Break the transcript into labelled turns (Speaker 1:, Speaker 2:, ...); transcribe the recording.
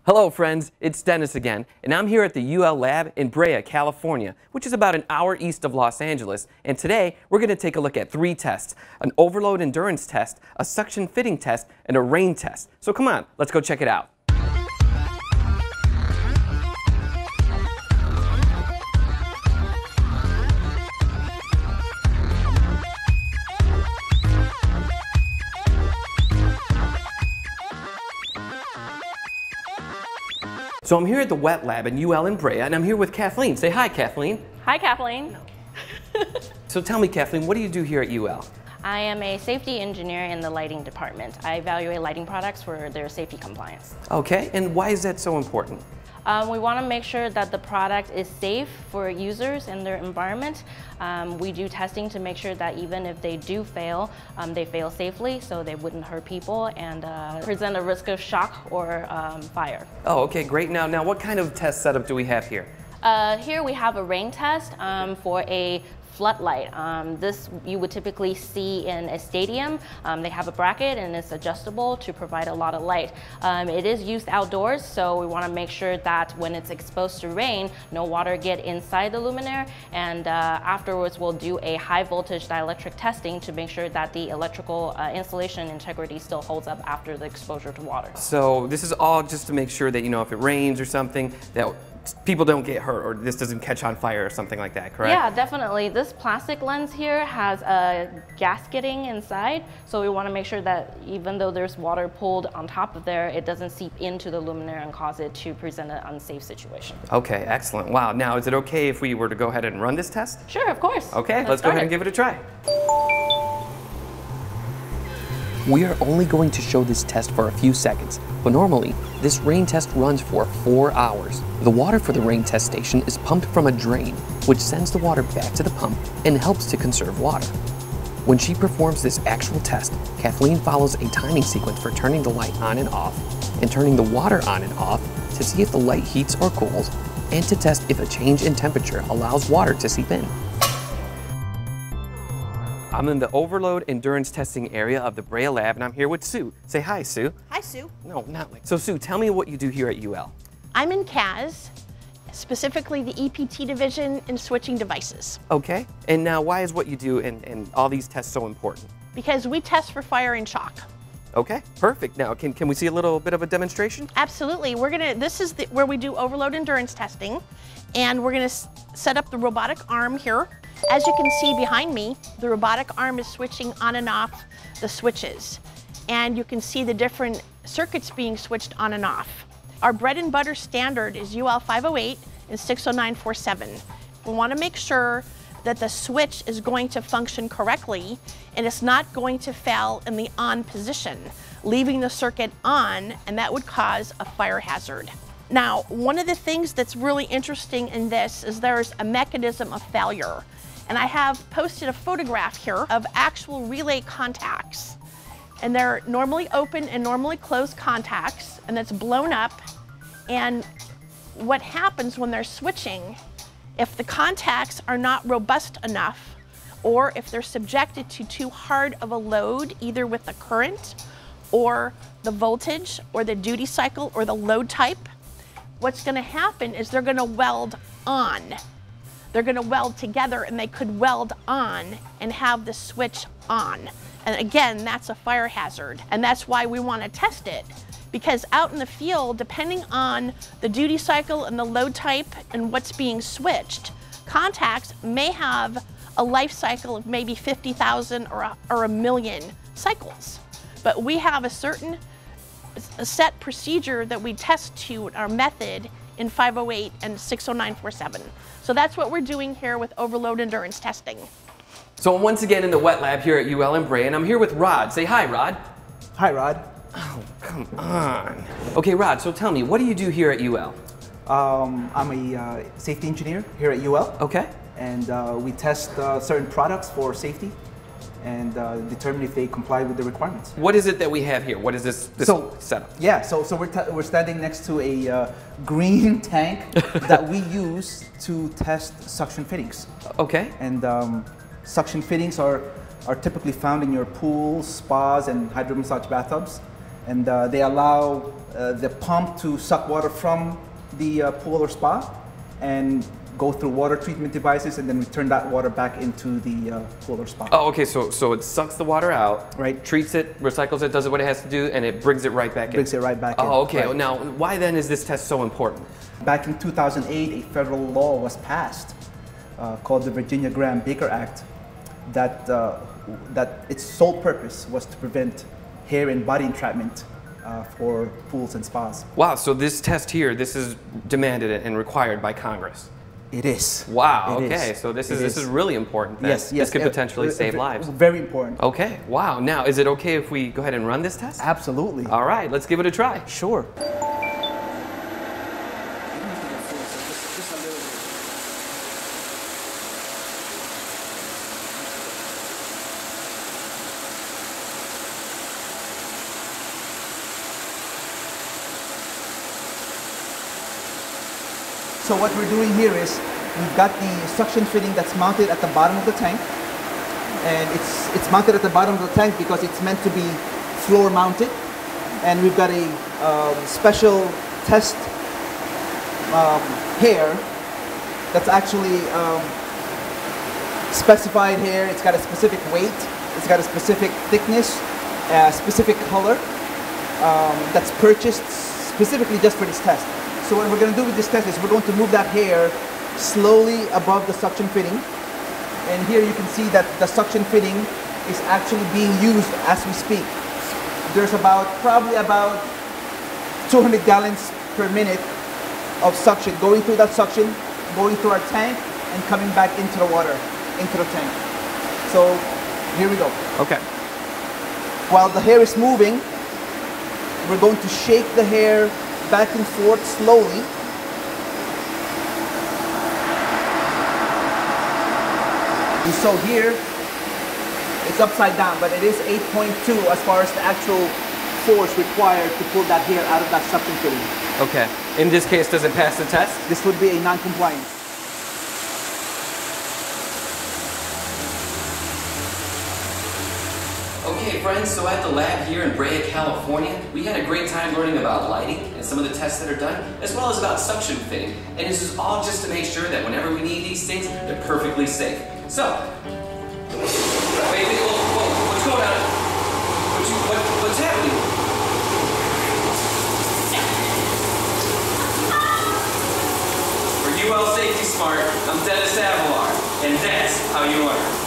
Speaker 1: Hello friends, it's Dennis again, and I'm here at the UL lab in Brea, California, which is about an hour east of Los Angeles, and today we're going to take a look at 3 tests: an overload endurance test, a suction fitting test, and a rain test. So come on, let's go check it out. So I'm here at the wet lab in UL in Brea, and I'm here with Kathleen. Say hi, Kathleen.
Speaker 2: Hi, Kathleen.
Speaker 1: So tell me, Kathleen, what do you do here at UL?
Speaker 2: I am a safety engineer in the lighting department. I evaluate lighting products for their safety compliance.
Speaker 1: Okay, and why is that so important?
Speaker 2: We want to make sure that the product is safe for users and their environment. We do testing to make sure that even if they do fail, they fail safely so they wouldn't hurt people and present a risk of shock or fire.
Speaker 1: Oh, okay, great. Now what kind of test setup do we have here?
Speaker 2: Here we have a rain test for a floodlight. This you would typically see in a stadium. They have a bracket and it's adjustable to provide a lot of light. It is used outdoors, so we want to make sure that when it's exposed to rain, no water get inside the luminaire, and afterwards we'll do a high voltage dielectric testing to make sure that the electrical insulation integrity still holds up after the exposure to water.
Speaker 1: So this is all just to make sure that, you know, if it rains or something, that people don't get hurt or this doesn't catch on fire or something like that, correct?
Speaker 2: Yeah, definitely. This plastic lens here has a gasketing inside, so we want to make sure that even though there's water pulled on top of there, it doesn't seep into the luminaire and cause it to present an unsafe situation.
Speaker 1: Okay, excellent. Wow. Now, is it okay if we were to go ahead and run this test?
Speaker 2: Sure, of course.
Speaker 1: Okay, let's go ahead and give it a try. We are only going to show this test for a few seconds, but normally this rain test runs for 4 hours. The water for the rain test station is pumped from a drain, which sends the water back to the pump and helps to conserve water. When she performs this actual test, Kathleen follows a timing sequence for turning the light on and off, and turning the water on and off to see if the light heats or cools, and to test if a change in temperature allows water to seep in. I'm in the overload endurance testing area of the Brea lab, and I'm here with Sue. Say hi, Sue.
Speaker 3: Hi, Sue.
Speaker 1: No, not like. So Sue, tell me what you do here at UL.
Speaker 3: I'm in CAS, specifically the EPT division in switching devices.
Speaker 1: Okay, and now why is what you do in all these tests so important?
Speaker 3: Because we test for fire and shock.
Speaker 1: Okay, perfect. Now, can we see a little bit of a demonstration?
Speaker 3: Absolutely. This is where we do overload endurance testing, and we're gonna set up the robotic arm here. As you can see behind me, the robotic arm is switching on and off the switches, and you can see the different circuits being switched on and off. Our bread and butter standard is UL 508 and 60947. We want to make sure that the switch is going to function correctly and it's not going to fail in the on position, leaving the circuit on, and that would cause a fire hazard. Now, one of the things that's really interesting in this is there's a mechanism of failure. And I have posted a photograph here of actual relay contacts. And they're normally open and normally closed contacts, and it's blown up. And what happens when they're switching, if the contacts are not robust enough, or if they're subjected to too hard of a load, either with the current or the voltage or the duty cycle or the load type, what's gonna happen is they're gonna weld on. They're gonna weld together, and they could weld on and have the switch on. And again, that's a fire hazard. And that's why we wanna test it, because out in the field, depending on the duty cycle and the load type and what's being switched, contacts may have a life cycle of maybe 50,000 or a million cycles. But we have a set procedure that we test to our method in 508 and 60947. So that's what we're doing here with overload endurance testing.
Speaker 1: So I'm once again in the wet lab here at UL in Brea, and I'm here with Rod. Say hi, Rod.
Speaker 4: Hi, Rod.
Speaker 1: Oh, come on. Okay, Rod, so tell me, what do you do here at UL?
Speaker 4: I'm a safety engineer here at UL.
Speaker 1: Okay.
Speaker 4: And we test certain products for safety and determine if they comply with the requirements.
Speaker 1: What is it that we have here? What is this setup?
Speaker 4: Yeah, so we're standing next to a green tank that we use to test suction fittings.
Speaker 1: Okay.
Speaker 4: And suction fittings are typically found in your pools, spas, and hydro massage bathtubs. And they allow the pump to suck water from the pool or spa and go through water treatment devices and then return that water back into the pool or spa.
Speaker 1: Oh, okay, so it sucks the water out,
Speaker 4: right?
Speaker 1: Treats it, recycles it, does what it has to do, and it brings it right back in.
Speaker 4: Brings it right back in.
Speaker 1: Oh, okay.
Speaker 4: Right.
Speaker 1: Now, why then is this test so important?
Speaker 4: Back in 2008, a federal law was passed called the Virginia Graham-Baker Act that its sole purpose was to prevent hair and body entrapment for pools and spas.
Speaker 1: Wow, so this test here, this is demanded and required by Congress.
Speaker 4: It is.
Speaker 1: Wow,
Speaker 4: It
Speaker 1: okay,
Speaker 4: is.
Speaker 1: so this is really important then.
Speaker 4: Yes, yes.
Speaker 1: This could potentially save lives.
Speaker 4: Very important.
Speaker 1: Okay, wow. Now, is it okay if we go ahead and run this test?
Speaker 4: Absolutely.
Speaker 1: All right, let's give it a try.
Speaker 4: Sure. So what we're doing here is we've got the suction fitting that's mounted at the bottom of the tank, and it's mounted at the bottom of the tank because it's meant to be floor mounted, and we've got a special test hair that's actually specified hair. It's got a specific weight, it's got a specific thickness, a specific color that's purchased specifically just for this test. So what we're going to do with this test is we're going to move that hair slowly above the suction fitting. And here you can see that the suction fitting is actually being used as we speak. There's probably about 200 gallons per minute of suction going through that suction, going through our tank, and coming back into the water, into the tank. So here we go.
Speaker 1: Okay.
Speaker 4: While the hair is moving, we're going to shake the hair back and forth slowly. And so here, it's upside down, but it is 8.2 as far as the actual force required to pull that hair out of that suction fitting.
Speaker 1: Okay. In this case, does it pass the test?
Speaker 4: This would be a non-compliance.
Speaker 1: Okay friends, so at the lab here in Brea, California, we had a great time learning about lighting and some of the tests that are done, as well as about suction fitting. And this is all just to make sure that whenever we need these things, they're perfectly safe. So, wait, whoa, what's going on? What's happening? For UL Safety Smart, I'm Dennis Avalar, and that's how you learn.